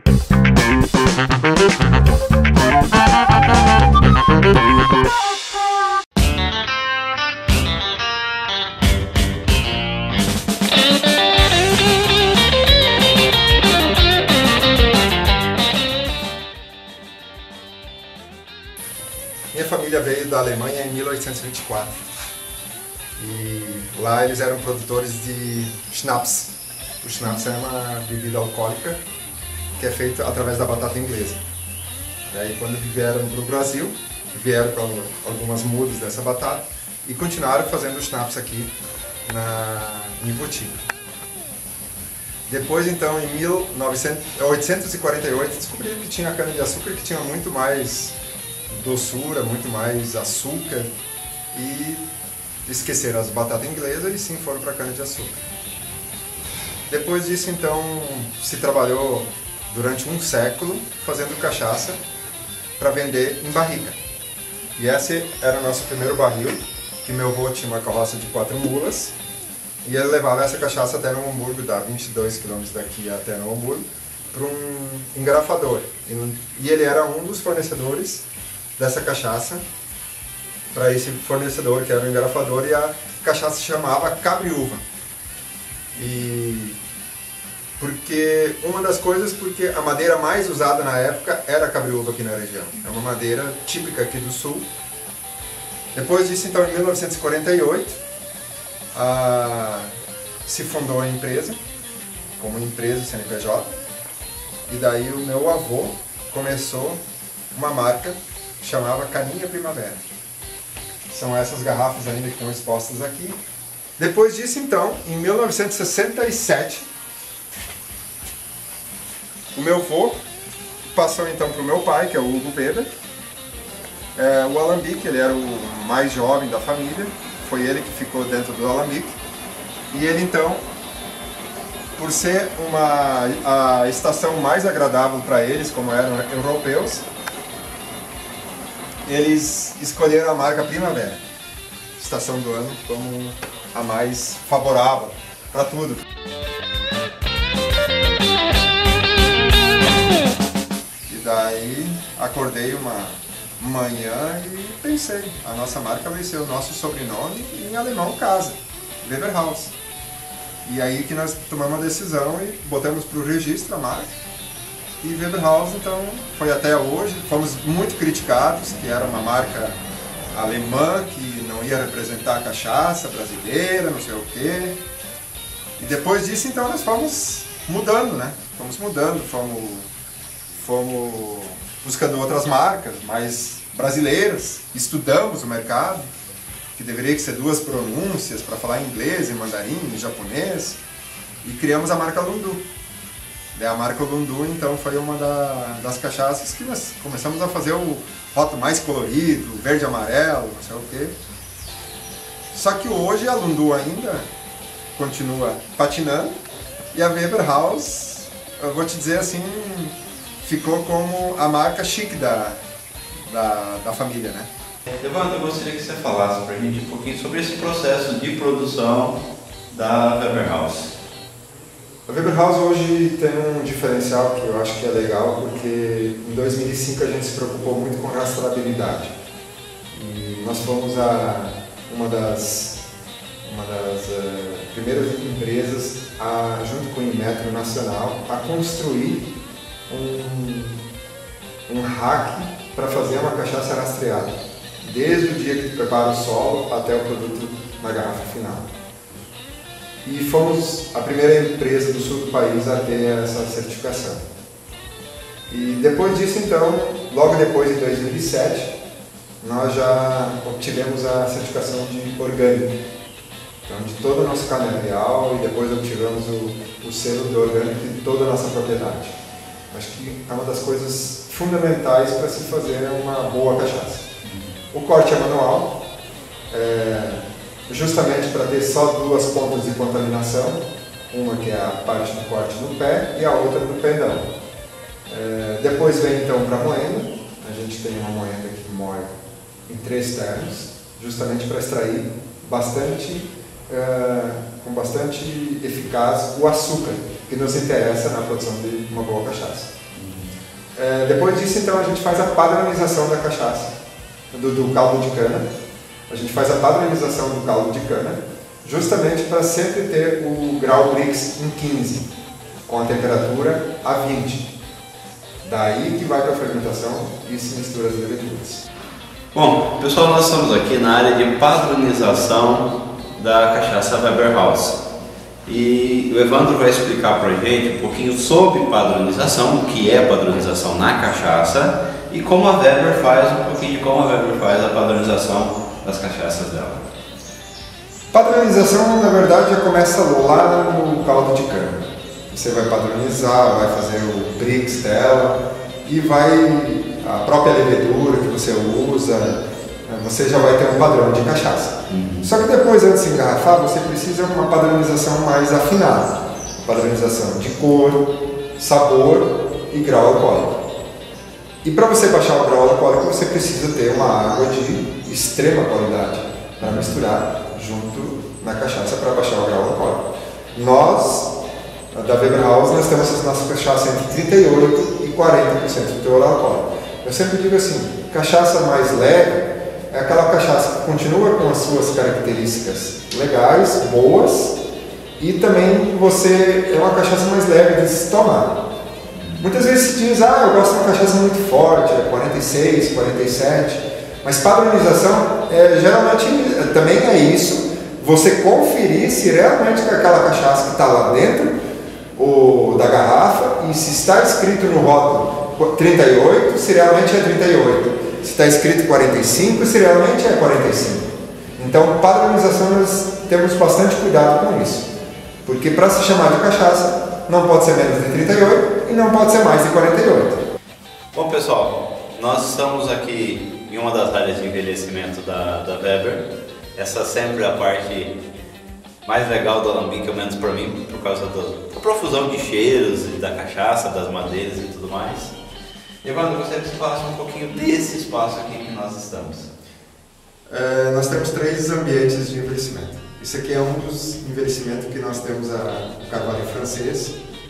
Minha família veio da Alemanha em 1824 e lá eles eram produtores de schnapps. O schnapps é uma bebida alcoólica que é feita através da batata inglesa. Daí quando vieram para o Brasil, vieram com algumas mudas dessa batata e continuaram fazendo schnapps aqui em Votinho. Depois então em 1848 descobriram que tinha cana-de-açúcar que tinha muito mais doçura, muito mais açúcar e esqueceram as batatas inglesas e sim foram para a cana-de-açúcar. Depois disso então se trabalhou durante um século fazendo cachaça para vender em barrica. E esse era o nosso primeiro barril, que meu avô tinha uma carroça de 4 mulas e ele levava essa cachaça até Novo Hamburgo, dá 22 km daqui até Novo Hamburgo, para um engarrafador. E ele era um dos fornecedores dessa cachaça para esse fornecedor que era o engarrafador, e a cachaça se chamava Cabriúva. E porque uma das coisas, porque a madeira mais usada na época era a cabriúva aqui na região. É uma madeira típica aqui do sul. Depois disso, então, em 1948, se fundou a empresa, como empresa CNPJ, e daí o meu avô começou uma marca que chamava Caninha Primavera. São essas garrafas ainda que estão expostas aqui. Depois disso, então, em 1967, o meu avô passou então para o meu pai, que é o Hugo Weber. O alambique, ele era o mais jovem da família, foi ele que ficou dentro do alambique. E ele então, por ser a estação mais agradável para eles, como eram europeus, eles escolheram a marca Primavera, estação do ano, como a mais favorável para tudo. E daí acordei uma manhã e pensei, a nossa marca vai ser o nosso sobrenome e em alemão casa, Weberhaus. E aí que nós tomamos a decisão e botamos para o registro a marca. E Weberhaus, então, foi até hoje. Fomos muito criticados, que era uma marca alemã, que não ia representar a cachaça brasileira, não sei o quê. E depois disso, então, nós fomos mudando, né? Fomos mudando, fomos buscando outras marcas, mais brasileiras. Estudamos o mercado, que deveria ser 2 pronúncias para falar inglês, em mandarim, em japonês. E criamos a marca Lundu. A marca Lundu, então, foi uma das cachaças que nós começamos a fazer o rótulo mais colorido, verde e amarelo, não sei o quê. Só que hoje a Lundu ainda continua patinando e a Weberhaus, eu vou te dizer assim, ficou como a marca chique da família, né? Evandro, eu gostaria que você falasse para a gente um pouquinho sobre esse processo de produção da Weberhaus. A Weberhaus hoje tem um diferencial que eu acho que é legal, porque em 2005 a gente se preocupou muito com rastreabilidade. E nós fomos uma das primeiras empresas, junto com o Inmetro Nacional, a construir um rack para fazer uma cachaça rastreada, desde o dia que tu prepara o solo até o produto na garrafa final. E fomos a primeira empresa do sul do país a ter essa certificação. E depois disso, então, logo depois, em 2007, nós já obtivemos a certificação de orgânico. Então, de toda a nossa cadeia real, e depois obtivemos o selo de orgânico de toda a nossa propriedade. Acho que é uma das coisas fundamentais para se fazer uma boa cachaça. O corte é manual, justamente para ter só 2 pontas de contaminação, uma que é a parte do corte do pé e a outra do pendão. Depois vem então para a moenda. A gente tem uma moenda que moe em 3 ternos, justamente para extrair com bastante eficácia o açúcar que nos interessa na produção de uma boa cachaça. Depois disso, então, a gente faz a padronização da cachaça, do caldo de cana. A gente faz a padronização do caldo de cana, justamente para sempre ter o grau Brix em 15, com a temperatura a 20. Daí que vai para a fermentação e se mistura as leveduras. Bom, pessoal, nós estamos aqui na área de padronização da cachaça Weber House. E o Evandro vai explicar para a gente um pouquinho sobre padronização, o que é padronização na cachaça e como a Weber faz, um pouquinho de como a Weber faz a padronização das cachaças dela. Padronização, na verdade, já começa lá no caldo de cana. Você vai padronizar, vai fazer o Brix dela e a própria levedura que você usa, você já vai ter um padrão de cachaça. Só que depois, antes de engarrafar, você precisa de uma padronização mais afinada. Padronização de cor, sabor e grau alcoólico. E para você baixar o grau alcoólico, você precisa ter uma água de extrema qualidade para misturar junto na cachaça para baixar o grau alcoólico. Nós, da Weber House, nós temos as nossas cachaças entre 38% e 40% de teor alcoólico. Eu sempre digo assim, cachaça mais leve é aquela cachaça que continua com as suas características legais, boas, e também é uma cachaça mais leve de se tomar. Muitas vezes se diz, eu gosto de uma cachaça muito forte, 46, 47, mas padronização geralmente também é isso, você conferir se realmente aquela cachaça que está lá dentro da garrafa, e se está escrito no rótulo 38, se realmente é 38. Se está escrito 45, se realmente é 45. Então, padronização, nós temos bastante cuidado com isso. Porque para se chamar de cachaça, não pode ser menos de 38 e não pode ser mais de 48. Bom, pessoal, nós estamos aqui em uma das áreas de envelhecimento da Weber. Essa sempre é a parte mais legal do alambique, ao menos para mim, por causa da profusão de cheiros e da cachaça, das madeiras e tudo mais. Evandro, eu gostaria que você falasse um pouquinho desse espaço aqui que nós estamos. Nós temos 3 ambientes de envelhecimento. Esse aqui é um dos envelhecimentos que nós temos o carvalho francês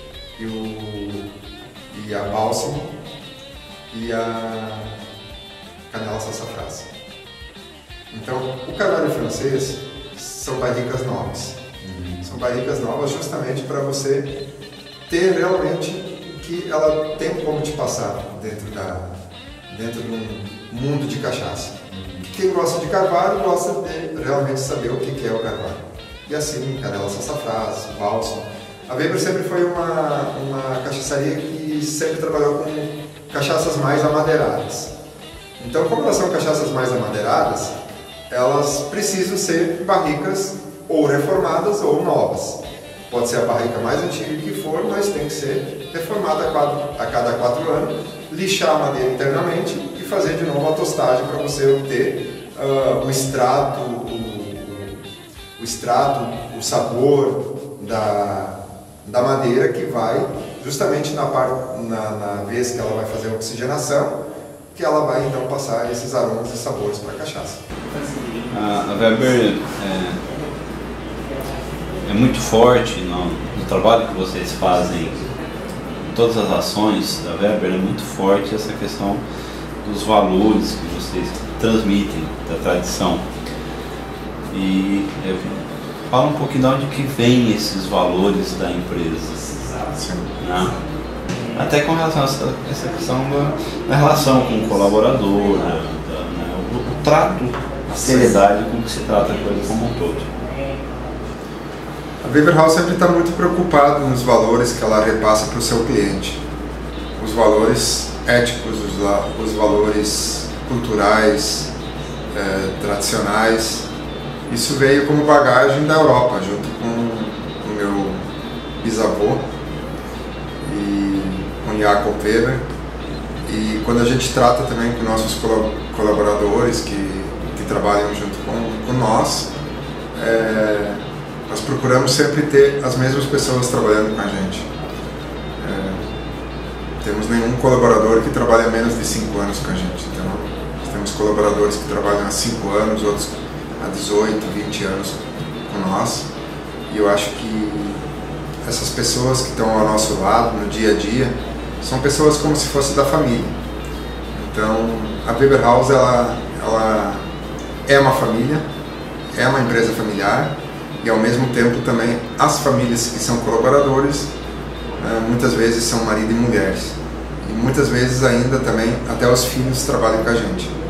e a bálsamo e a canela sassafrás. Então, o carvalho francês são barricas novas. São barricas novas justamente para você ter realmente que ela tem como te passar dentro de um mundo de cachaça. Quem gosta de carvalho gosta de realmente saber o que é o carvalho. E assim, canela sassafrás, bálsamo. A Weber sempre foi uma cachaçaria que sempre trabalhou com cachaças mais amadeiradas. Então, como elas são cachaças mais amadeiradas, elas precisam ser barricas ou reformadas ou novas. Pode ser a barrica mais antiga que for, mas tem que ser reformada a cada 4 anos, lixar a madeira internamente e fazer de novo a tostagem para você obter o extrato, o sabor da madeira que vai justamente na vez que ela vai fazer a oxigenação, que ela vai então passar esses aromas e sabores para a cachaça. A Weber é muito forte no trabalho que vocês fazem, em todas as ações da Weber, é muito forte essa questão dos valores que vocês transmitem, da tradição. E fala um pouquinho de onde que vem esses valores da empresa, né? Até com relação a essa questão da relação com o colaborador, o trato, a seriedade com que se trata a coisa como um todo. A Weber House sempre está muito preocupada nos valores que ela repassa para o seu cliente. Os valores éticos, os valores culturais, tradicionais. Isso veio como bagagem da Europa, junto com o meu bisavô, com Jacob Weber. E quando a gente trata também com nossos colaboradores que trabalham junto com nós, nós procuramos sempre ter as mesmas pessoas trabalhando com a gente. Temos nenhum colaborador que trabalha menos de 5 anos com a gente. Então, nós temos colaboradores que trabalham há 5 anos, outros há 18, 20 anos com nós. E eu acho que essas pessoas que estão ao nosso lado no dia a dia, são pessoas como se fosse da família. Então, a Weber House ela é uma família, é uma empresa familiar e ao mesmo tempo também as famílias que são colaboradores muitas vezes são marido e mulheres e muitas vezes ainda também até os filhos trabalham com a gente.